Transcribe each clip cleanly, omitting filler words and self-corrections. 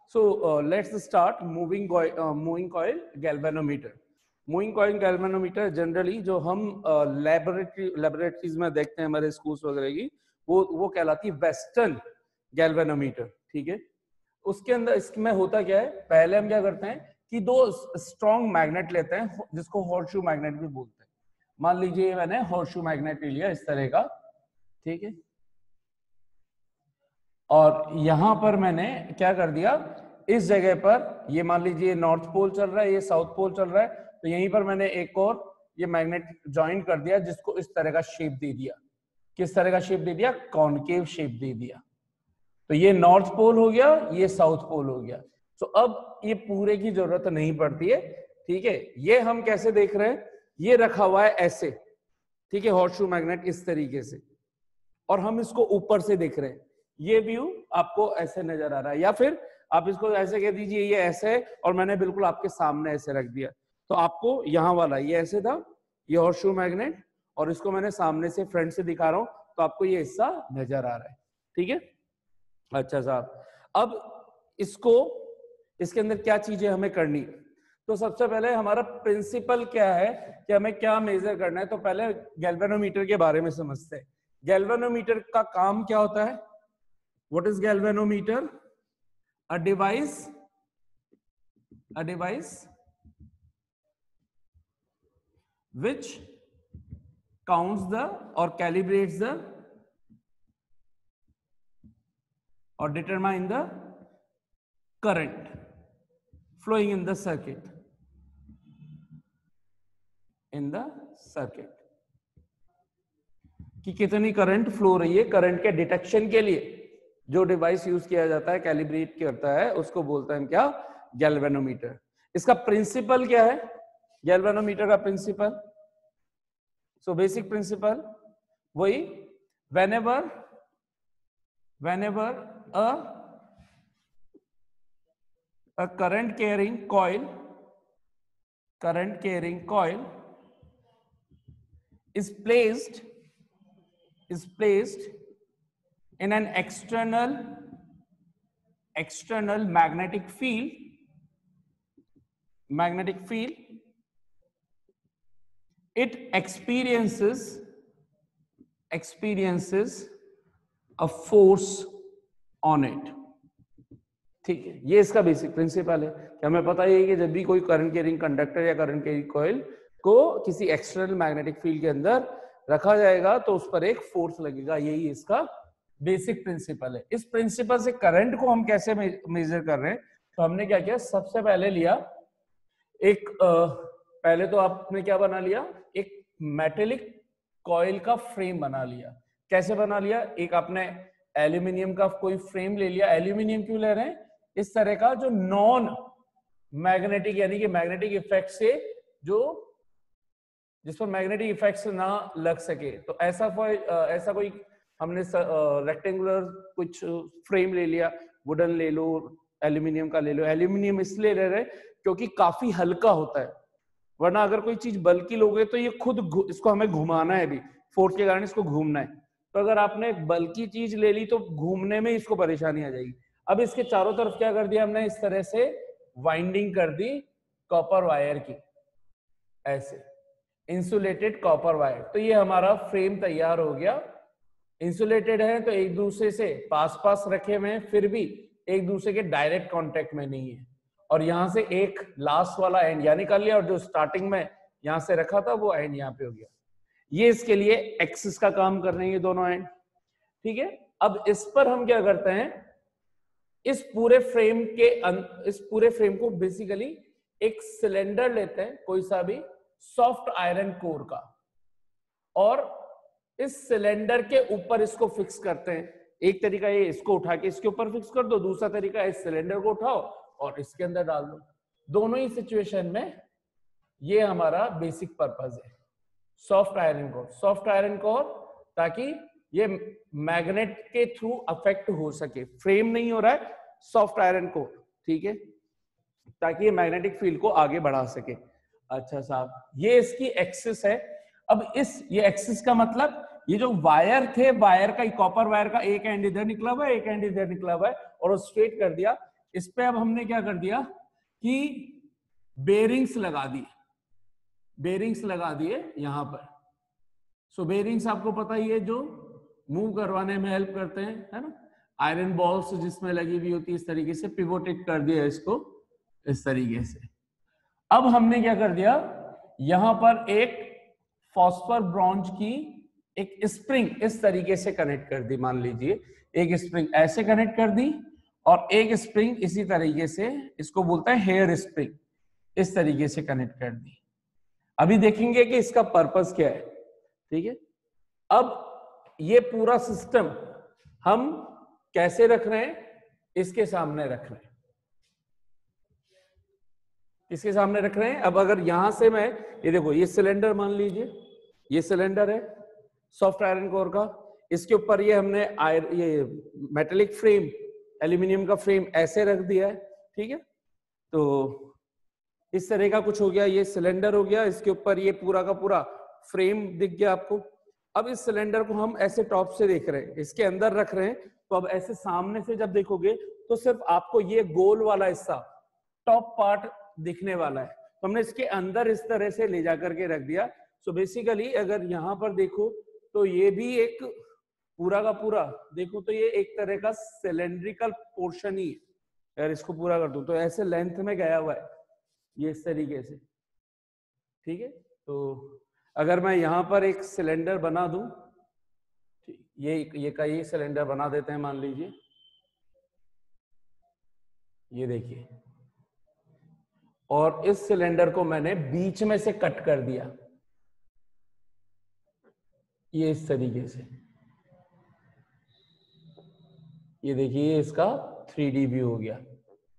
So let's start moving coil galvanometer. Moving coil galvanometer generally जो हम laboratories में देखते हैं हमारे स्कूल्स वगैरह की, वो कहलाती है वेस्टर्न गैल्वेनोमीटर, ठीक है। उसके अंदर इसमें होता क्या है, पहले हम क्या करते हैं कि दो स्ट्रॉन्ग मैग्नेट लेते हैं जिसको हॉर्सशू मैग्नेट भी बोलते हैं। मान लीजिए मैंने हॉर्सशू मैग्नेट ले लिया इस तरह का, ठीक है, और यहां पर मैंने क्या कर दिया, इस जगह पर ये मान लीजिए नॉर्थ पोल चल रहा है, ये साउथ पोल चल रहा है, तो यहीं पर मैंने एक और ये मैग्नेट ज्वाइन कर दिया जिसको इस तरह का शेप दे दिया। किस तरह का शेप दे दिया, कॉनकेव शेप दे दिया। तो ये नॉर्थ पोल हो गया, ये साउथ पोल हो गया। तो अब ये पूरे की जरूरत नहीं पड़ती है, ठीक है। ये हम कैसे देख रहे हैं, ये रखा हुआ है ऐसे, ठीक है, हॉर्सशू मैग्नेट इस तरीके से, और हम इसको ऊपर से देख रहे हैं। ये व्यू आपको ऐसे नजर आ रहा है, या फिर आप इसको ऐसे कह दीजिए ये ऐसे है और मैंने बिल्कुल आपके सामने ऐसे रख दिया, तो आपको यहाँ वाला ये ऐसे था, ये हॉर्सशू मैग्नेट, और इसको मैंने सामने से फ्रंट से दिखा रहा हूं, तो आपको ये हिस्सा नजर आ रहा है, ठीक है। अच्छा साहब, अब इसको, इसके अंदर क्या चीजें हमें करनी, तो सबसे पहले हमारा प्रिंसिपल क्या है कि हमें क्या मेजर करना है। तो पहले गैल्वेनोमीटर के बारे में समझते हैं। गैल्वेनोमीटर का काम क्या होता है, what is galvanometer? A device which counts the or calibrates the or determine the current flowing in the circuit, कि कितनी करंट फ्लो हो रही है। करंट के डिटेक्शन के लिए जो डिवाइस यूज किया जाता है, कैलिब्रेट करता है, उसको बोलते हैं क्या, गैल्वेनोमीटर। इसका प्रिंसिपल क्या है, गैल्वेनोमीटर का प्रिंसिपल, सो बेसिक प्रिंसिपल वही, whenever a current carrying coil is placed in an external magnetic field, it experiences a force on it, ठीक है। ये इसका बेसिक प्रिंसिपल है कि हमें पता है कि जब भी कोई करंट कैरिंग कंडक्टर या करंट कैरिंग कॉइल को किसी एक्सटर्नल मैग्नेटिक फील्ड के अंदर रखा जाएगा तो उस पर एक फोर्स लगेगा, यही इसका बेसिक प्रिंसिपल है। इस प्रिंसिपल से करंट को हम कैसे मेजर कर रहे हैं, तो हमने क्या किया, सबसे पहले लिया एक पहले तो आपने क्या बना लिया, एक मेटेलिक कॉइल का फ्रेम बना लिया। कैसे बना लिया, एक आपने एल्यूमिनियम का कोई फ्रेम ले लिया। एल्यूमिनियम क्यों ले रहे हैं, इस तरह का जो नॉन मैग्नेटिक, यानी कि मैग्नेटिक इफेक्ट से जो, जिस पर मैग्नेटिक इफेक्ट्स ना लग सके, तो ऐसा कोई हमने रेक्टेंगुलर कुछ फ्रेम ले लिया, वुडन ले लो, एल्यूमिनियम का ले लो। एल्यूमिनियम इसलिए ले रहे क्योंकि काफी हल्का होता है, वरना अगर कोई चीज बल्कि लोगे तो ये खुद इसको हमें घुमाना है, भी फोर्स के कारण इसको घूमना है, तो अगर आपने बल्कि चीज ले ली तो घूमने में इसको परेशानी आ जाएगी। अब इसके चारों तरफ क्या कर दिया हमने, इस तरह से वाइंडिंग कर दी कॉपर वायर की, ऐसे इंसुलेटेड कॉपर वायर। तो ये हमारा फ्रेम तैयार हो गया। इंसुलेटेड है तो एक दूसरे से पास रखे हुए हैं, फिर भी एक दूसरे के डायरेक्ट कांटेक्ट में नहीं है, और यहां से एक लास्ट वाला एंड यहाँ निकाल लिया, और जो स्टार्टिंग में यहां से रखा था वो एंड यहाँ पे हो गया। ये इसके लिए एक्सिस का काम कर रहे हैं ये दोनों एंड, ठीक है। अब इस पर हम क्या करते हैं, इस पूरे फ्रेम को बेसिकली एक सिलेंडर लेते हैं, कोई सा भी सॉफ्ट आयरन कोर का, और इस सिलेंडर के ऊपर इसको फिक्स करते हैं। एक तरीका ये, इसको उठा के इसके ऊपर फिक्स कर दो, दूसरा तरीका इस सिलेंडर को उठाओ और इसके अंदर डाल दो। दोनों ही सिचुएशन में ये हमारा बेसिक पर्पस है, सॉफ्ट आयरन कोर, ताकि ये मैग्नेट के थ्रू अफेक्ट हो सके। फ्रेम नहीं हो रहा है, सॉफ्ट आयरन कोर, ठीक है, ताकि ये मैग्नेटिक फील्ड को आगे बढ़ा सके। अच्छा साहब, ये इसकी एक्सिस है। अब ये एक्सिस का मतलब, ये जो वायर थे, वायर का, कॉपर वायर का एक एंड इधर निकला हुआ है, एक एंड इधर निकला हुआ है, और स्ट्रेट कर दिया। इस पे अब हमने क्या कर दिया कि बेरिंग्स लगा दिए, बेरिंग्स लगा दिए यहां पर। सो बेरिंग्स आपको पता ही है जो मूव करवाने में हेल्प करते हैं, है ना, आयरन बॉल्स जिसमें लगी हुई होती है, इस तरीके से पिवोटेड कर दिया इसको इस तरीके से। अब हमने क्या कर दिया, यहां पर एक फॉस्फर ब्रॉन्ज की एक स्प्रिंग इस तरीके से कनेक्ट कर दी, मान लीजिए एक स्प्रिंग ऐसे कनेक्ट कर दी और एक स्प्रिंग इसी तरीके से, इसको बोलते हैं हेयर स्प्रिंग, इस तरीके से कनेक्ट कर दी। अभी देखेंगे कि इसका पर्पस क्या है, ठीक है। अब ये पूरा सिस्टम हम कैसे रख रहे हैं, इसके सामने रख रहे हैं, इसके सामने रख रहे हैं। अब अगर यहां से मैं, ये देखो ये सिलेंडर मान लीजिए, ये सिलेंडर है सॉफ्ट आयरन कोर का, इसके ऊपर ये हमने ये मेटेलिक फ्रेम, एल्यूमिनियम का फ्रेम ऐसे रख दिया है, ठीक है। तो इस तरह का कुछ हो गया, ये सिलेंडर हो गया, इसके ऊपर ये पूरा का पूरा फ्रेम दिख गया आपको। अब इस सिलेंडर को हम ऐसे टॉप से देख रहे हैं, इसके अंदर रख रहे हैं, तो अब ऐसे सामने से जब देखोगे तो सिर्फ आपको ये गोल वाला हिस्सा, टॉप पार्ट दिखने वाला है। तो हमने इसके अंदर इस तरह से ले जाकर के रख दिया। सो बेसिकली अगर यहां पर देखो तो ये भी एक पूरा का पूरा देखो तो ये एक तरह का सिलेंड्रिकल पोर्शन ही है। अगर इसको पूरा कर दूं तो ऐसे लेंथ में गया हुआ है ये इस तरीके से, ठीक है। तो अगर मैं यहां पर एक सिलेंडर बना दूं, ये सिलेंडर बना देते हैं, मान लीजिए ये देखिए, और इस सिलेंडर को मैंने बीच में से कट कर दिया, ये इस तरीके से, ये देखिए इसका 3D व्यू हो गया।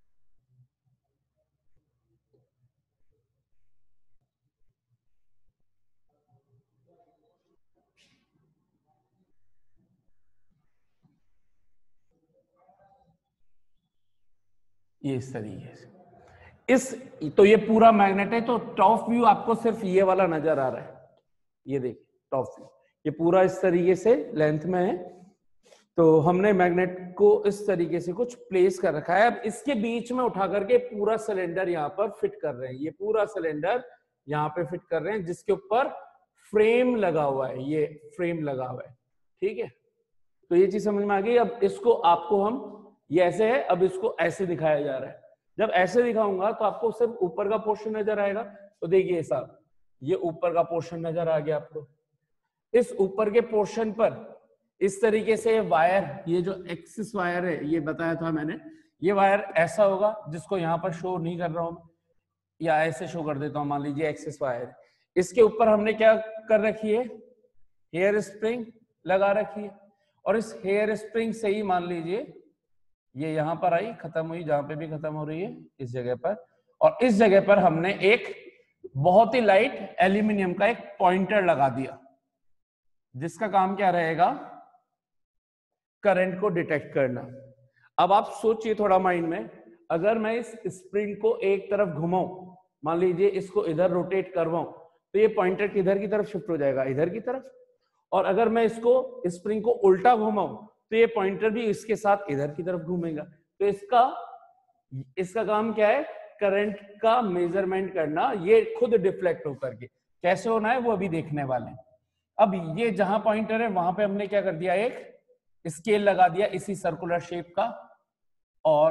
ये इस तरीके से, तो ये पूरा मैग्नेट है। तो टॉप व्यू आपको सिर्फ ये वाला नजर आ रहा है, ये देखिए टॉप व्यू, ये पूरा इस तरीके से लेंथ में है। तो हमने मैग्नेट को इस तरीके से कुछ प्लेस कर रखा है। अब इसके बीच में उठा करके पूरा सिलेंडर यहाँ पर फिट कर रहे हैं, ये पूरा सिलेंडर यहाँ पे फिट कर रहे हैं, जिसके ऊपर फ्रेम लगा हुआ है, ये फ्रेम लगा हुआ है, ठीक है। तो ये चीज समझ में आ गई। अब इसको आपको हम, ये ऐसे है, अब इसको ऐसे दिखाया जा रहा है। जब ऐसे दिखाऊंगा तो आपको सिर्फ ऊपर का पोर्शन नजर आएगा। तो देखिए साहब, ये ऊपर का पोर्शन नजर आ गया आपको। इस ऊपर के पोर्शन पर इस तरीके से वायर, ये जो एक्सिस वायर है, ये बताया था मैंने, ये वायर ऐसा होगा, जिसको यहाँ पर शो नहीं कर रहा हूं, या ऐसे शो कर देता हूं, मान लीजिए एक्सिस वायर। इसके ऊपर हमने क्या कर रखी है, हेयर स्प्रिंग लगा रखी है, और इस हेयर स्प्रिंग से ही मान लीजिए ये यहां पर आई, खत्म हुई, जहां पे भी खत्म हो रही है इस जगह पर, और इस जगह पर हमने एक बहुत ही लाइट एल्यूमिनियम का एक पॉइंटर लगा दिया, जिसका काम क्या रहेगा, करंट को डिटेक्ट करना। अब आप सोचिए थोड़ा माइंड में, अगर मैं इस स्प्रिंग को एक तरफ घुमाऊं, मान लीजिए इसको इधर रोटेट करवाऊं, तो ये पॉइंटर किधर की तरफ शिफ्ट हो जाएगा, इधर की तरफ। और अगर मैं इसको स्प्रिंग को उल्टा घुमाऊं तो ये पॉइंटर भी इसके साथ इधर की तरफ घूमेगा। तो इसका काम क्या है, करंट का मेजरमेंट करना, ये खुद डिफ्लेक्ट होकर के कैसे होना है वो अभी देखने वाले हैं। अब ये जहां पॉइंटर है वहां पे हमने क्या कर दिया, एक स्केल लगा दिया इसी सर्कुलर शेप का, और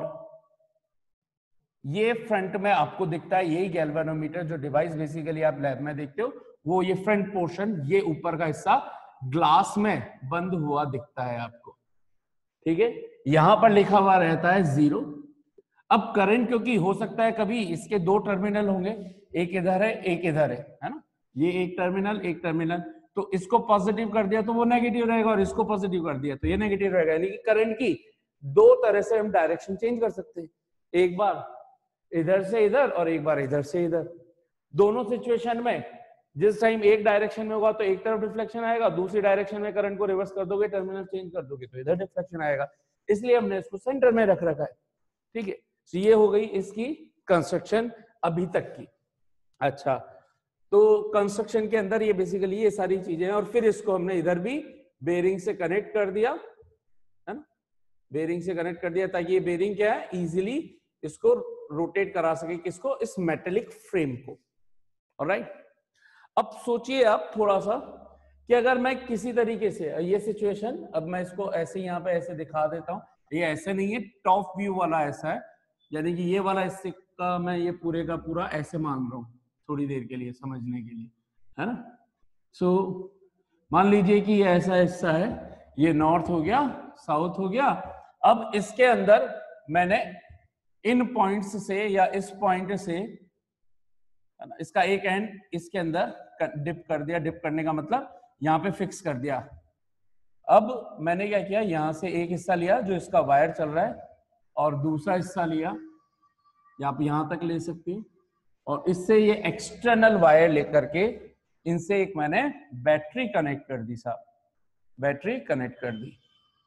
ये फ्रंट में आपको दिखता है, यही गैल्वेनोमीटर जो डिवाइस बेसिकली आप लैब में देखते हो, वो ये फ्रंट पोर्शन, ये ऊपर का हिस्सा ग्लास में बंद हुआ दिखता है आपको, ठीक है। यहां पर लिखा हुआ रहता है 0। अब करंट, क्योंकि हो सकता है कभी इसके दो टर्मिनल होंगे, एक इधर है एक इधर है ना, ये एक टर्मिनल एक टर्मिनल, तो इसको पॉजिटिव कर दिया तो वो नेगेटिव रहेगा, और इसको पॉजिटिव कर दिया तो ये नेगेटिव रहेगा। यानी कि करंट की दो तरह से हम डायरेक्शन चेंज कर सकते हैं, एक बार इधर से इधर और एक बार इधर से इधर। दोनों सिचुएशन में जिस टाइम एक डायरेक्शन में होगा तो एक तरफ डिफ्लेक्शन आएगा, दूसरी डायरेक्शन में करंट को रिवर्स कर दोगे, टर्मिनल चेंज कर दोगे तो इधर डिफ्लेक्शन आएगा। इसलिए हमने इसको सेंटर में रख रखा है, ठीक है। तो ये हो गई इसकी कंस्ट्रक्शन अभी तक की। अच्छा, तो कंस्ट्रक्शन के अंदर ये बेसिकली ये सारी चीजें हैं, और फिर इसको हमने इधर भी बेरिंग से कनेक्ट कर दिया, है ना। बेरिंग से कनेक्ट कर दिया ताकि ये बेरिंग क्या है, इजीली इसको रोटेट करा सके, किसको, इस मेटेलिक फ्रेम को। ऑलराइट, अब सोचिए आप थोड़ा सा कि अगर मैं किसी तरीके से ये सिचुएशन, अब मैं इसको ऐसे यहाँ पे ऐसे दिखा देता हूँ, ये ऐसे नहीं है, टॉप व्यू वाला ऐसा है, यानी कि ये वाला हिस्से का मैं ये पूरे का पूरा ऐसे मान रहा हूँ थोड़ी देर के लिए समझने के लिए, है ना। सो मान लीजिए कि ये ऐसा हिस्सा है, ये नॉर्थ हो गया, साउथ हो गया। अब इसके अंदर मैंने इन पॉइंट्स से या इस पॉइंट से इसका एक एंड इसके अंदर डिप कर दिया, डिप करने का मतलब यहाँ पे फिक्स कर दिया। अब मैंने क्या किया, यहां से एक हिस्सा लिया जो इसका वायर चल रहा है, और दूसरा हिस्सा लिया, या आप यहां तक ले सकते हैं, और इससे ये एक्सटर्नल वायर लेकर के इनसे एक मैंने बैटरी कनेक्ट कर दी साहब, बैटरी कनेक्ट कर दी।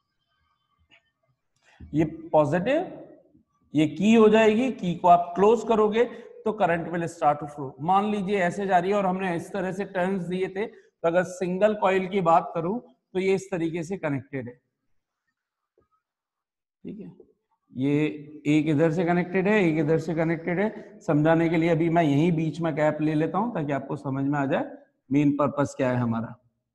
ये पॉजिटिव, ये की हो जाएगी, की को आप क्लोज करोगे तो current will start to flow. मान लीजिए ऐसे जा रही है और हमने इस तरह से टर्न्स दिए थे, तो अगर सिंगल कॉइल की बात करूं तो ये इस तरीके से कनेक्टेड है, ठीक है। ये एक इधर से कनेक्टेड है, एक इधर से कनेक्टेड है। समझाने के लिए अभी मैं यहीं बीच में गैप ले लेता हूं ताकि आपको समझ में आ जाए मेन पर्पस क्या है हमारा।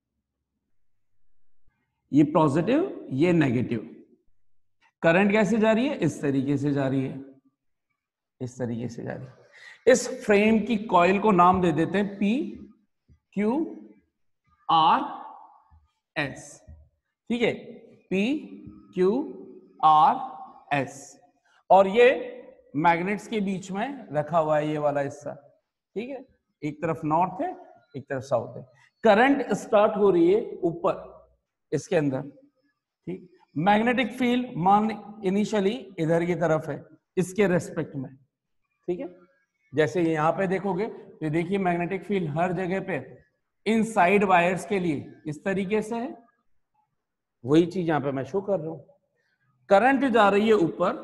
ये पॉजिटिव, ये नेगेटिव। करंट कैसे जा रही है, इस तरीके से जा रही है, इस तरीके से जा रही है। इस फ्रेम की कॉइल को नाम दे देते हैं पी क्यू आर एस, ठीक है, पी क्यू आर एस। और ये मैग्नेट्स के बीच में रखा हुआ है ये वाला हिस्सा, ठीक है, एक तरफ नॉर्थ है, एक तरफ साउथ है। करंट स्टार्ट हो रही है ऊपर इसके अंदर, ठीक। मैग्नेटिक फील्ड मान इनिशियली इधर की तरफ है इसके रेस्पेक्ट में, ठीक है। जैसे यहां पे देखोगे तो देखिए मैग्नेटिक फील्ड हर जगह पे इन साइड वायर्स के लिए इस तरीके से है, वही चीज यहां पे मैं शो कर रहा हूं। करंट जा रही है ऊपर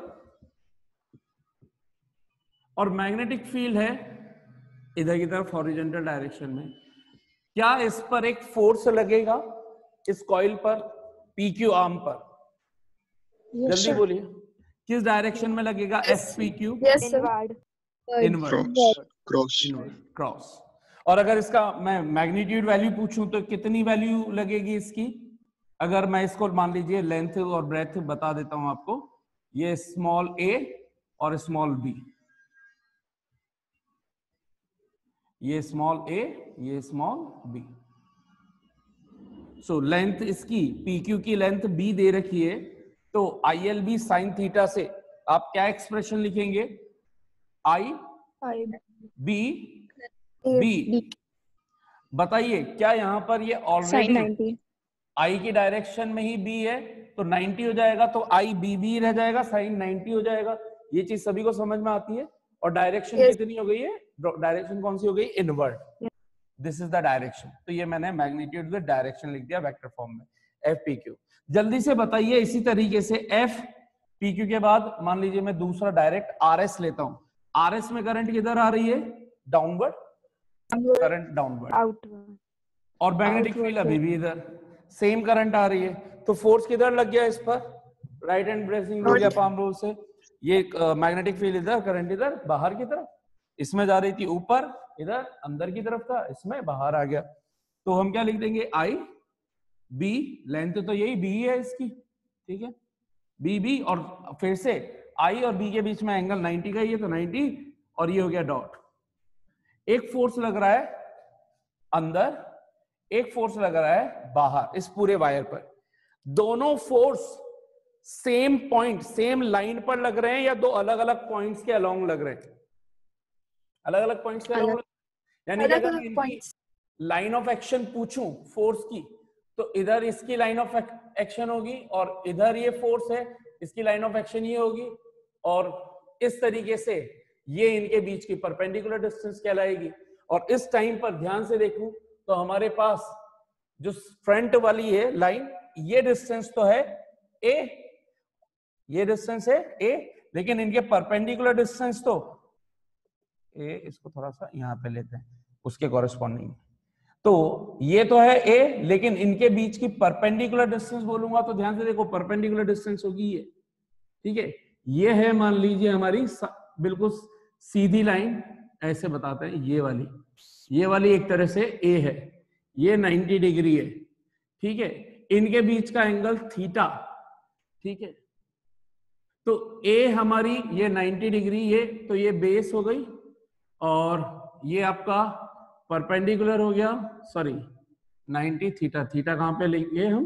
और मैग्नेटिक फील्ड है इधर की तरफ हॉरिजॉन्टल डायरेक्शन में। क्या इस पर एक फोर्स लगेगा, इस कॉइल पर, पीक्यू आर्म पर? जल्दी बोलिए, किस डायरेक्शन में लगेगा? S P Q, inward, cross. और अगर इसका मैं मैग्नीट्यूड वैल्यू पूछूं तो कितनी वैल्यू लगेगी इसकी? अगर मैं इसको मान लीजिए लेंथ और ब्रेथ बता देता हूं आपको, ये स्मॉल ए और स्मॉल बी, ये स्मॉल ए, ये स्मॉल बी। सो लेंथ इसकी पीक्यू की लेंथ बी दे रखी है, तो I L B sine theta से आप क्या एक्सप्रेशन लिखेंगे? I B B. बताइए क्या यहां पर ये ऑलरेडी आई की डायरेक्शन में ही बी है तो 90 हो जाएगा, तो आई बी बी रह जाएगा, साइन 90 हो जाएगा। ये चीज सभी को समझ में आती है। और डायरेक्शन कितनी हो गई है? डायरेक्शन कौन सी हो गई? Inward. This is the direction. तो ये मैंने मैग्नीट्यूड विद डायरेक्शन लिख दिया वेक्टर फॉर्म में, एफ पी क्यू। जल्दी से बताइए इसी तरीके से एफ पी क्यू के बाद मान लीजिए मैं दूसरा डायरेक्ट आर एस लेता हूं। आर एस में करंट किधर आ रही है? Downward, current downward. और मैग्नेटिक फील्ड अभी भी इधर सेम करंट आ रही है, तो फोर्स किधर लग गया इस पर? राइट हैंड ब्रेसिंग हो गया पाम रूल से। ये मैग्नेटिक फील्ड इधर, करंट इधर बाहर की तरफ, इसमें जा रही थी ऊपर, इधर अंदर की तरफ था, इसमें बाहर आ गया। तो हम क्या लिख देंगे? आई बी, लेंथ तो यही बी है इसकी, ठीक है, बी बी। और फिर से आई और बी के बीच में एंगल 90 का ही है, तो 90, और ये हो गया डॉट। एक फोर्स लग रहा है अंदर, एक फोर्स लग रहा है बाहर इस पूरे वायर पर। दोनों force same point, same line पर लग रहे हैं या दो अलग अलग पॉइंट्स के अलोंग लग रहे हैं? अलग अलग पॉइंट्स के अलोंग। यानी कि अगर इनकी लाइन ऑफ एक्शन पूछूं फोर्स की, तो इधर इसकी लाइन ऑफ एक्शन होगी और इधर ये फोर्स है, इसकी लाइन ऑफ एक्शन ये होगी, और इस तरीके से ये इनके बीच की परपेंडिकुलर डिस्टेंस कहलाएगी। और इस टाइम पर ध्यान से देखूं तो हमारे पास जो फ्रंट वाली है लाइन, ये डिस्टेंस तो है ए, ये डिस्टेंस है ए, लेकिन इनके परपेंडिकुलर डिस्टेंस तो ए, इसको थोड़ा सा यहां पे लेते हैं उसके कॉरेस्पॉन्डिंग। तो ये तो है ए, लेकिन इनके बीच की परपेंडिकुलर डिस्टेंस बोलूंगा तो ध्यान से देखो, परपेंडिकुलर डिस्टेंस होगी ये, ठीक है, ये है मान लीजिए हमारी बिल्कुल सीधी लाइन, ऐसे बताते हैं, ये वाली एक तरह से ए है, ये 90 डिग्री है, ठीक है, इनके बीच का एंगल थीटा, ठीक है, तो ए हमारी ये 90 डिग्री, ये तो ये बेस हो गई, और ये आपका परपेंडिकुलर हो गया, सॉरी 90 थीटा, थीटा कहां पे लेंगे हम,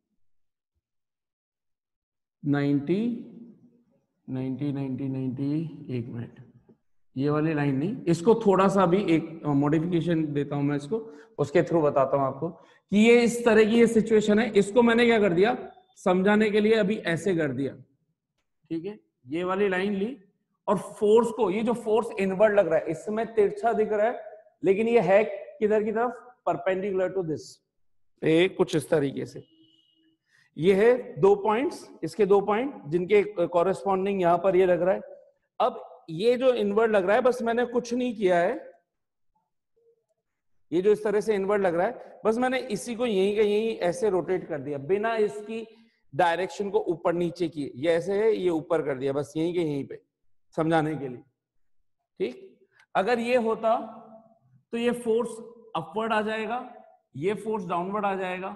90 90 90 90, एक मिनट, ये वाली लाइन नहीं, इसको थोड़ा सा भी एक मॉडिफिकेशन देता हूं मैं इसको, उसके थ्रू बताता हूं आपको कि ये इस तरह की ये सिचुएशन है, इसको मैंने क्या कर दिया समझाने के लिए अभी ऐसे कर दिया, ठीक है, ये वाली लाइन ली, और फोर्स को, ये जो फोर्स इनवर्ड लग रहा है इसमें तिरछा दिख रहा है, लेकिन ये है किधर की तरफ, परपेंडिकुलर टू दिस, कुछ इस तरीके से, ये है 2 पॉइंट्स, इसके 2 पॉइंट जिनके कॉरेस्पॉन्डिंग यहां पर ये लग रहा है। अब ये जो इनवर्ड लग रहा है, बस मैंने कुछ नहीं किया है, ये जो इस तरह से इनवर्ड लग रहा है, बस मैंने इसी को यहीं का यहीं ऐसे रोटेट कर दिया, बिना इसकी डायरेक्शन को ऊपर नीचे किए, ये ऐसे है, ये ऊपर कर दिया, बस यहीं के यहीं पे समझाने के लिए, ठीक। अगर ये होता तो ये फोर्स अपवर्ड आ जाएगा, ये फोर्स डाउनवर्ड आ जाएगा।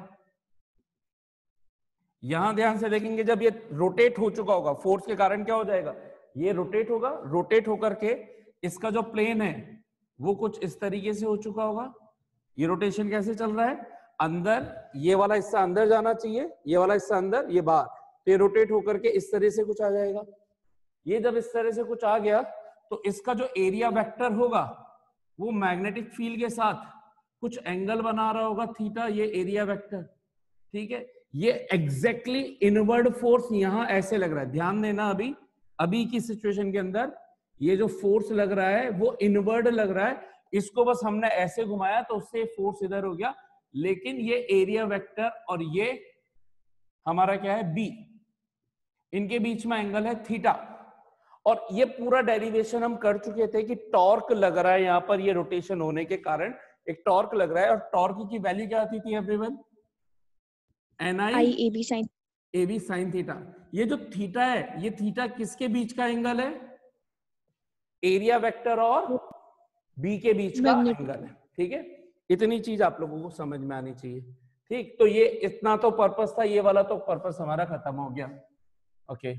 यहां ध्यान से देखेंगे, जब ये रोटेट हो चुका होगा, फोर्स के कारण क्या हो जाएगा, ये रोटेट होगा, रोटेट होकर के इसका जो प्लेन है वो कुछ इस तरीके से हो चुका होगा। ये रोटेशन कैसे चल रहा है, अंदर, ये वाला हिस्सा अंदर जाना चाहिए, ये वाला हिस्सा अंदर, ये बाहर, तो ये रोटेट होकर के इस तरह से कुछ आ जाएगा। ये जब इस तरह से कुछ आ गया तो इसका जो एरिया वेक्टर होगा वो मैग्नेटिक फील्ड के साथ कुछ एंगल बना रहा होगा थीटा, ये एरिया वेक्टर, ठीक है। ये एग्जैक्टली इनवर्ड फोर्स यहां ऐसे लग रहा है, ध्यान देना, अभी की सिचुएशन के अंदर ये जो फोर्स लग रहा है वो इनवर्ड लग रहा है, इसको बस हमने ऐसे घुमाया तो उससे फोर्स इधर हो गया, लेकिन ये एरिया वेक्टर और ये हमारा क्या है बी, इनके बीच में एंगल है थीटा। और ये पूरा डेरिवेशन हम कर चुके थे कि टॉर्क लग रहा है यहां पर, ये रोटेशन होने के कारण एक टॉर्क लग रहा है, और टॉर्क की वैल्यू क्या आती थी everyone, NI A B sine theta. ये जो थीटा है, ये थीटा किसके बीच का एंगल है, एरिया वेक्टर और बी के बीच का एंगल है, ठीक है। इतनी चीज आप लोगों को समझ में आनी चाहिए, ठीक। तो ये इतना तो पर्पस था, ये वाला तो पर्पस हमारा खत्म हो गया, ओके।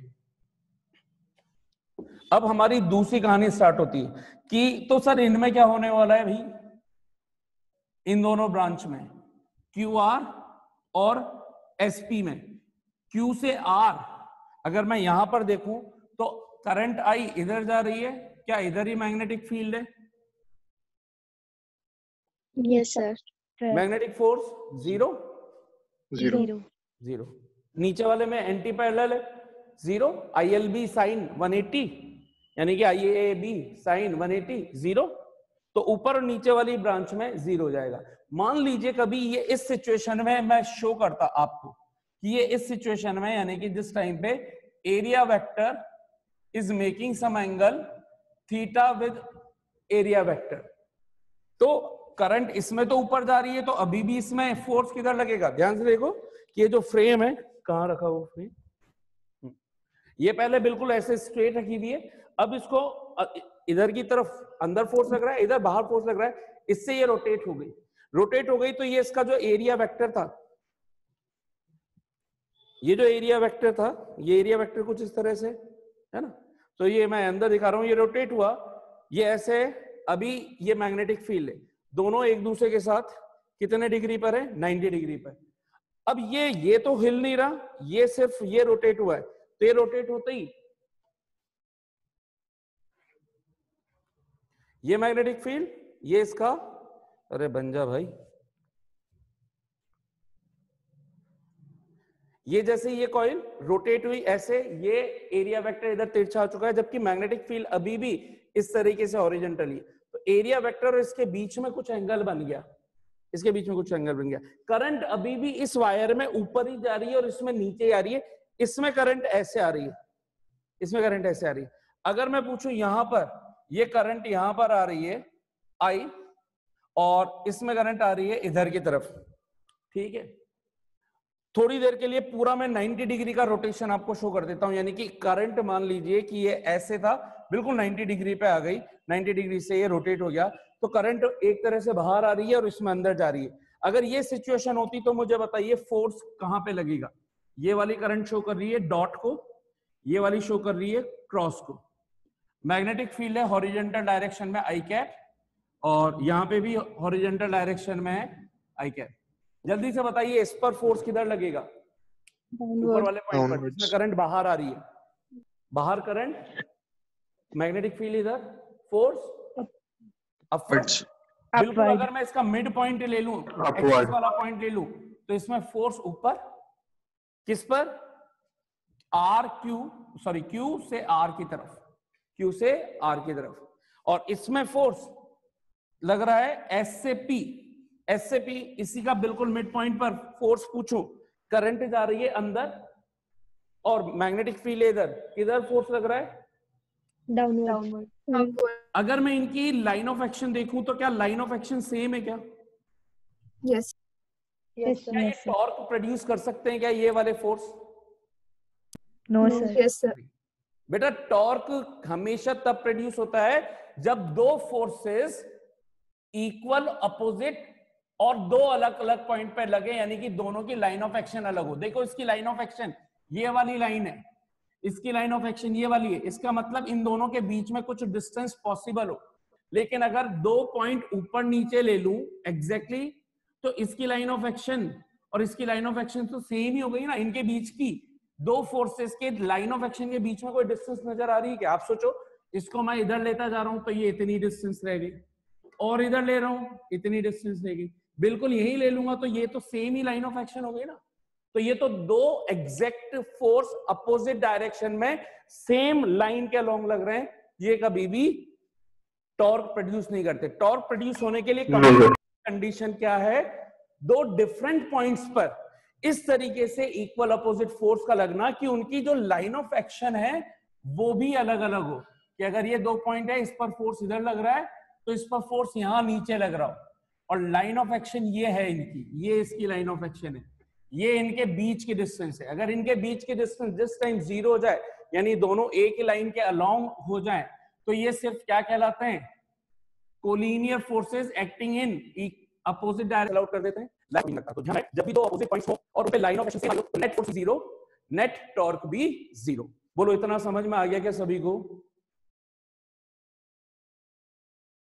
अब हमारी दूसरी कहानी स्टार्ट होती है कि तो सर इनमें क्या होने वाला है भाई, इन दोनों ब्रांच में क्यू आर और एसपी में, क्यू से आर अगर मैं यहां पर देखूं तो करंट आई इधर जा रही है, क्या इधर ही मैग्नेटिक फील्ड है, yes sir, magnetic force zero, नीचे वाले में एंटी पैरेलल है जीरो, ILB साइन 180, यानी कि IAB साइन 180 जीरो, तो ऊपर और नीचे वाली ब्रांच में जीरो हो जाएगा। मान लीजिए कभी ये इस सिचुएशन में मैं शो करता आपको कि ये इस सिचुएशन में, यानी कि जिस टाइम पे area vector is making some angle theta with area vector, तो करंट इसमें तो ऊपर जा रही है, तो अभी भी इसमें फोर्स किधर लगेगा, ध्यान से देखो कि ये जो फ्रेम है, कहां रखा वो फ्रेम, ये पहले बिल्कुल ऐसे स्ट्रेट रखी हुई है, अब इसको इधर की तरफ अंदर फोर्स लग रहा है, इधर बाहर फोर्स लग रहा है, इससे ये रोटेट हो गई, तो ये इसका जो एरिया वेक्टर था, ये जो एरिया वेक्टर था, ये एरिया वेक्टर कुछ इस तरह से है ना, तो ये मैं अंदर दिखा रहा हूं, ये रोटेट हुआ, ये ऐसे, अभी ये मैग्नेटिक फील्ड है, दोनों एक दूसरे के साथ कितने डिग्री पर है, 90 डिग्री पर। अब ये तो हिल नहीं रहा, ये सिर्फ ये रोटेट हुआ है, तो ये रोटेट होते ही ये मैग्नेटिक फील्ड, ये इसका, अरे बन जा भाई, ये जैसे ये कॉइल रोटेट हुई ऐसे, ये एरिया वेक्टर इधर तिरछा हो चुका है, जबकि मैग्नेटिक फील्ड अभी भी इस तरीके से हॉरिजॉन्टली, तो एरिया वेक्टर और इसके बीच में कुछ एंगल बन गया, करंट अभी भी इस वायर में ऊपर ही जा रही है और इसमें नीचे आ रही है, इसमें करंट ऐसे आ रही है, अगर मैं पूछूं यहां पर, ये करंट यहां पर आ रही है आई, और इसमें करंट आ रही है इधर की तरफ, ठीक है। थोड़ी देर के लिए पूरा मैं 90 डिग्री का रोटेशन आपको शो कर देता हूं, यानी कि करंट मान लीजिए कि ये ऐसे था, बिल्कुल 90 डिग्री पे आ गई, 90 डिग्री से ये रोटेट हो गया, तो करंट एक तरह से बाहर आ रही है और इसमें अंदर जा रही है। अगर ये सिचुएशन होती तो मुझे बताइए फोर्स कहां पे लगेगा? ये वाली करंट शो कर रही है डॉट को, ये वाली शो कर रही है क्रॉस को। मैग्नेटिक फील्ड है हॉरिजॉन्टल डायरेक्शन में आई कैप, और यहां पे भी हॉरिजॉन्टल डायरेक्शन में है आई कैप। जल्दी से बताइए इस पर फोर्स किधर लगेगा? ऊपर वाले पॉइंट पर, जिसमें करंट बाहर आ रही है, बाहर करंट, मैग्नेटिक फील्ड इधर, फोर्स अपवर्ड। बिल्कुल अगर मैं इसका मिड पॉइंट ले लूं, एक्सिस वाला पॉइंट ले लूं, तो इसमें फोर्स ऊपर, किस पर? आर क्यू, सॉरी क्यू से आर की तरफ, क्यू से आर की तरफ, और इसमें फोर्स लग रहा है एस से पी, एस से पी, इसी का बिल्कुल मिड पॉइंट पर फोर्स पूछो, करंट जा रही है अंदर और मैग्नेटिक फील्ड इधर, किधर फोर्स लग रहा है? डाउनवर्ड। अगर मैं इनकी लाइन ऑफ एक्शन देखूं तो क्या लाइन ऑफ एक्शन सेम है क्या? यस क्या ये टॉर्क प्रोड्यूस कर सकते हैं क्या ये वाले force? No sir. Yes sir. बेटा टॉर्क हमेशा तब प्रोड्यूस होता है जब दो फोर्सेस इक्वल अपोजिट और दो अलग अलग पॉइंट पे लगे, यानी कि दोनों की लाइन ऑफ एक्शन अलग हो। देखो इसकी लाइन ऑफ एक्शन ये वाली लाइन है, इसकी लाइन ऑफ एक्शन ये वाली है, इसका मतलब इन दोनों के बीच में कुछ डिस्टेंस पॉसिबल हो। लेकिन अगर दो पॉइंट ऊपर नीचे ले लूं एग्जैक्टली, तो इसकी लाइन ऑफ एक्शन और इसकी लाइन ऑफ एक्शन तो सेम ही हो गई ना। इनके बीच की दो फोर्सेस के लाइन ऑफ एक्शन के बीच में कोई डिस्टेंस नजर आ रही है क्या? आप सोचो, इसको मैं इधर लेता जा रहा हूं तो ये इतनी डिस्टेंस रह गई, और इधर ले रहा हूं इतनी डिस्टेंस रह गई, बिल्कुल यही ले लूंगा तो ये तो सेम ही लाइन ऑफ एक्शन हो गई ना। तो ये तो दो एग्जैक्ट फोर्स अपोजिट डायरेक्शन में सेम लाइन के अलोंग लग रहे हैं, ये कभी भी टॉर्क प्रोड्यूस नहीं करते। टॉर्क प्रोड्यूस होने के लिए कंडीशन क्या है? दो डिफरेंट पॉइंट्स पर इस तरीके से इक्वल अपोजिट फोर्स का लगना कि उनकी जो लाइन ऑफ एक्शन है वो भी अलग अलग हो। कि अगर ये दो पॉइंट है, इस पर फोर्स इधर लग रहा है तो इस पर फोर्स यहां नीचे लग रहा हो, और लाइन ऑफ एक्शन ये है इनकी, ये इसकी लाइन ऑफ एक्शन है, ये इनके बीच की डिस्टेंस है। अगर इनके बीच की डिस्टेंस जिस टाइम जीरो हो जाए, यानी दोनों एक ही लाइन के अलोंग हो जाए, तो ये सिर्फ क्या कहलाते हैं? Collinear forces acting in opposite direction allowed कर देते हैं। लाइन लगता तो जब भी दो अपोजिट पॉइंट्स हो और उन पे लाइन ऑफ एक्शन सेम हो, net force zero, net torque भी जीरो। बोलो इतना समझ में आ गया क्या सभी को?